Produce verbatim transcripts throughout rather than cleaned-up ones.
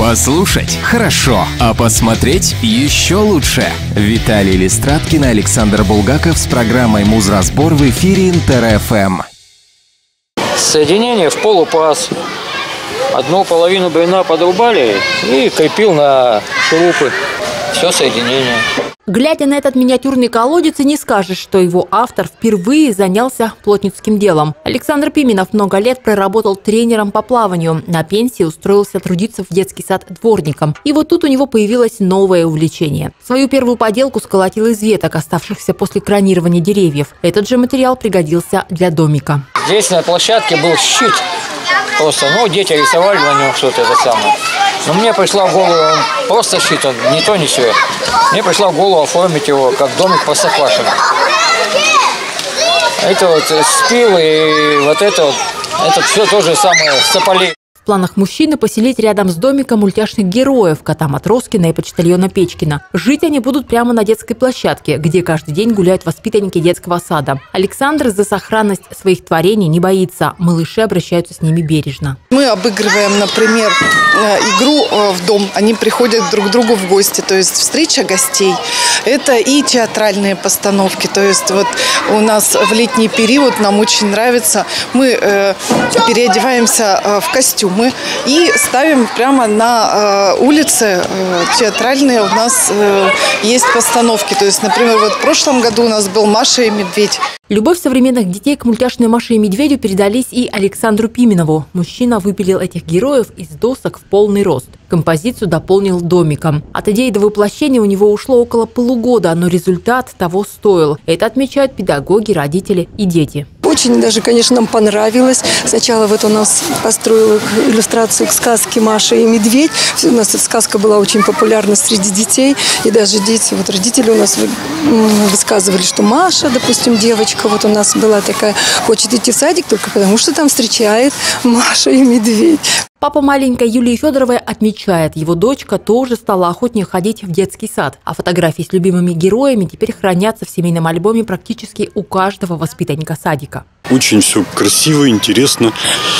Послушать хорошо, а посмотреть еще лучше. Виталий Листраткин и Александр Булгаков с программой «Музразбор» в эфире Интер-ФМ. Соединение в полупас. Одну половину бревна подрубали и крепил на шурупы. Все соединение. Глядя на этот миниатюрный колодец, и не скажешь, что его автор впервые занялся плотницким делом. Александр Пименов много лет проработал тренером по плаванию. На пенсии устроился трудиться в детский сад дворником. И вот тут у него появилось новое увлечение. Свою первую поделку сколотил из веток, оставшихся после кронирования деревьев. Этот же материал пригодился для домика. Здесь на площадке был щит. Просто, ну, дети рисовали на нем что-то это самое. Но мне пришла в голову, он просто щит, он не то, ни сё. Мне пришла в голову оформить его как домик Простоквашино. Это вот спил и вот это вот, это все то же самое с тополей. В планах мужчины поселить рядом с домиком мультяшных героев – кота Матроскина и почтальона Печкина. Жить они будут прямо на детской площадке, где каждый день гуляют воспитанники детского сада. Александр за сохранность своих творений не боится. Малыши обращаются с ними бережно. Мы обыгрываем, например, игру в дом. Они приходят друг к другу в гости, то есть встреча гостей. Это и театральные постановки. То есть вот у нас в летний период нам очень нравится. Мы э, переодеваемся в костюм. И ставим прямо на э, улице э, театральные у нас э, есть постановки. То есть, например, вот в прошлом году у нас был «Маша и медведь». Любовь современных детей к мультяшной Маше и медведю передались и Александру Пименову. Мужчина выпилил этих героев из досок в полный рост. Композицию дополнил домиком. От идеи до воплощения у него ушло около полугода, но результат того стоил. Это отмечают педагоги, родители и дети. Очень даже, конечно, нам понравилось. Сначала вот у нас построила иллюстрацию к сказке «Маша и медведь». У нас эта сказка была очень популярна среди детей. И даже дети, вот родители у нас высказывали, что Маша, допустим, девочка, вот у нас была такая, хочет идти в садик только потому, что там встречает Маша и медведь. Папа маленькой Юлии Федоровой отмечает, его дочка тоже стала охотнее ходить в детский сад. А фотографии с любимыми героями теперь хранятся в семейном альбоме практически у каждого воспитанника садика. Очень все красиво, интересно,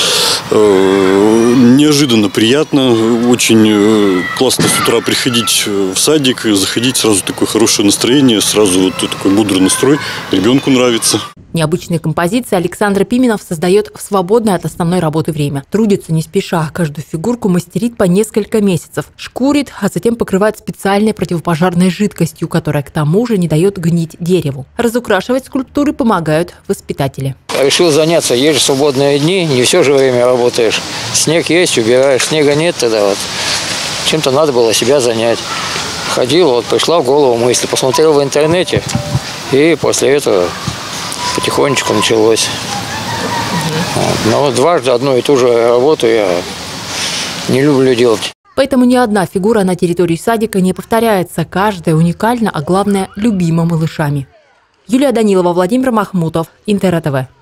неожиданно приятно. Очень классно с утра приходить в садик, заходить, сразу такое хорошее настроение, сразу вот такой бодрый настрой. Ребенку нравится. Необычные композиции Александр Пименов создает в свободное от основной работы время. Трудится не спеша, каждую фигурку мастерит по несколько месяцев. Шкурит, а затем покрывает специальной противопожарной жидкостью, которая к тому же не дает гнить дереву. Разукрашивать скульптуры помогают воспитатели. Решил заняться, есть же свободные дни, не все же время работаешь. Снег есть, убираешь, снега нет, тогда вот чем-то надо было себя занять. Ходил, вот пришла в голову мысль, посмотрел в интернете, и после этого потихонечку началось. Но дважды одну и ту же работу я не люблю делать. Поэтому ни одна фигура на территории садика не повторяется. Каждая уникальна, а главное, любима малышами. Юлия Данилова, Владимир Махмутов, Интер-ТВ.